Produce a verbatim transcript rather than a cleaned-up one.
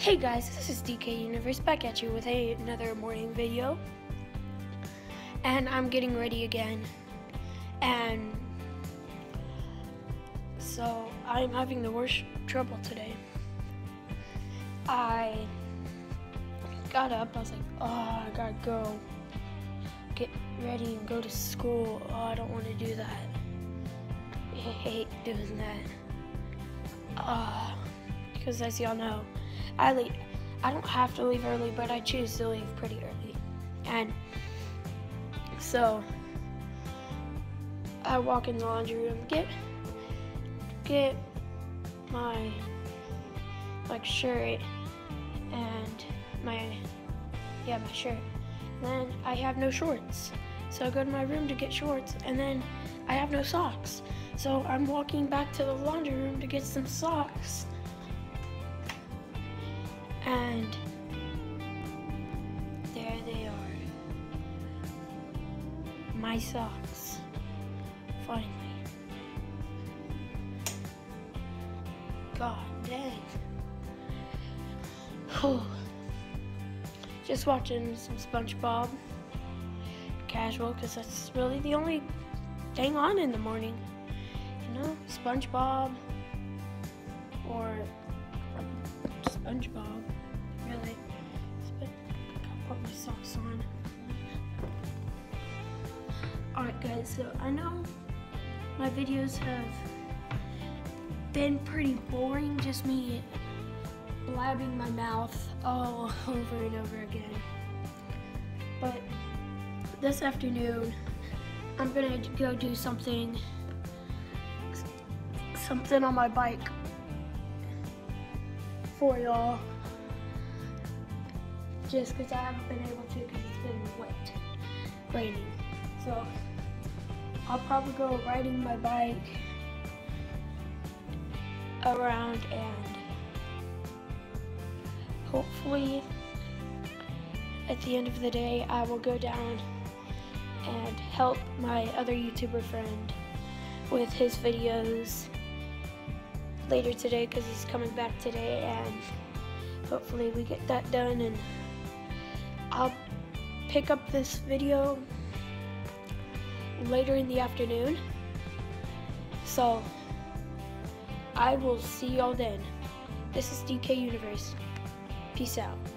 Hey guys, this is D K Universe back at you with a, another morning video. And I'm getting ready again. And so I'm having the worst trouble today. I got up, I was like, oh, I gotta go get ready and go to school. Oh, I don't want to do that. I hate doing that. Uh, because as y'all know, I leave, I don't have to leave early, but I choose to leave pretty early. And so I walk in the laundry room, get get my like shirt and my yeah my shirt. And then I have no shorts, so I go to my room to get shorts, and then I have no socks. So I'm walking back to the laundry room to get some socks. And there they are, my socks, finally. God dang. Whew. Just watching some SpongeBob, casual, because that's really the only thing on in the morning. You know, SpongeBob or SpongeBob. Really, but I'll put my socks on. Alright guys, so I know my videos have been pretty boring, just me blabbing my mouth all over and over again. But this afternoon, I'm gonna go do something, something on my bike for y'all. Just because I haven't been able to because it's been wet, raining. So I'll probably go riding my bike around, and hopefully at the end of the day I will go down and help my other YouTuber friend with his videos later today, because he's coming back today, and hopefully we get that done, and I'll pick up this video later in the afternoon. So I will see y'all then. This is D K Universe. Peace out.